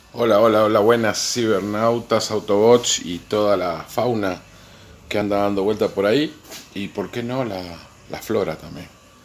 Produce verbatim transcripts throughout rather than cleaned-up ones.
Hola, hola, hola, buenas cibernautas, autobots y toda la fauna que anda dando vuelta por ahí. Y por qué no la, la flora también.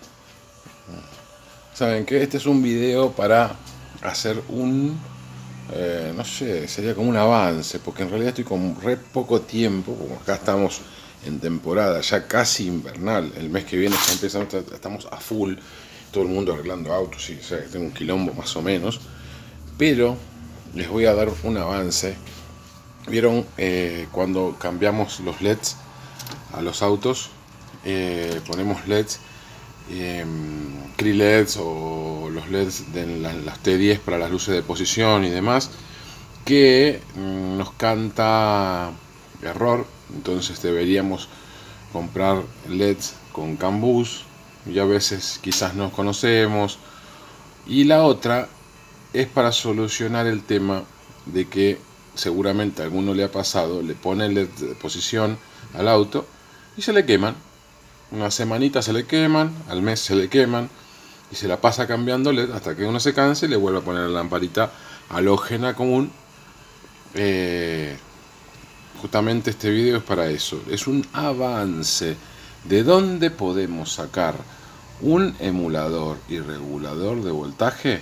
¿Saben qué? Este es un video para hacer un, eh, no sé, sería como un avance, porque en realidad estoy con re poco tiempo, como acá estamos en temporada ya casi invernal. El mes que viene ya empezamos, estamos a full, todo el mundo arreglando autos, y o sea, tengo un quilombo más o menos. Pero les voy a dar un avance. ¿Vieron eh, cuando cambiamos los L E Ds a los autos? Eh, ponemos L E Ds, eh, Cree L E Ds o los L E Ds de la, las T diez para las luces de posición y demás, que mm, nos canta error. Entonces deberíamos comprar L E Ds con CAN bus, y a veces quizás nos conocemos. Y la otra es para solucionar el tema de que seguramente a alguno le ha pasado, le pone el L E D de posición al auto y se le queman. Una semanita se le queman, al mes se le queman y se la pasa cambiando L E D hasta que uno se canse y le vuelve a poner la lamparita halógena común. Eh, justamente este video es para eso, es un avance de dónde podemos sacar un emulador y regulador de voltaje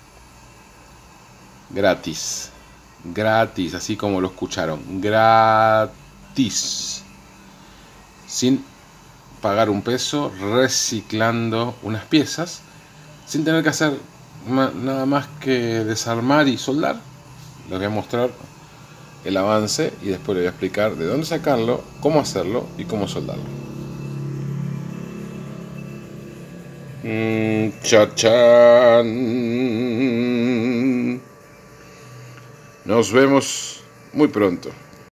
gratis. Gratis, así como lo escucharon. Gratis. Sin pagar un peso, reciclando unas piezas, sin tener que hacer nada más que desarmar y soldar. Les voy a mostrar el avance y después les voy a explicar de dónde sacarlo, cómo hacerlo y cómo soldarlo. Mm, chachán. Nos vemos muy pronto.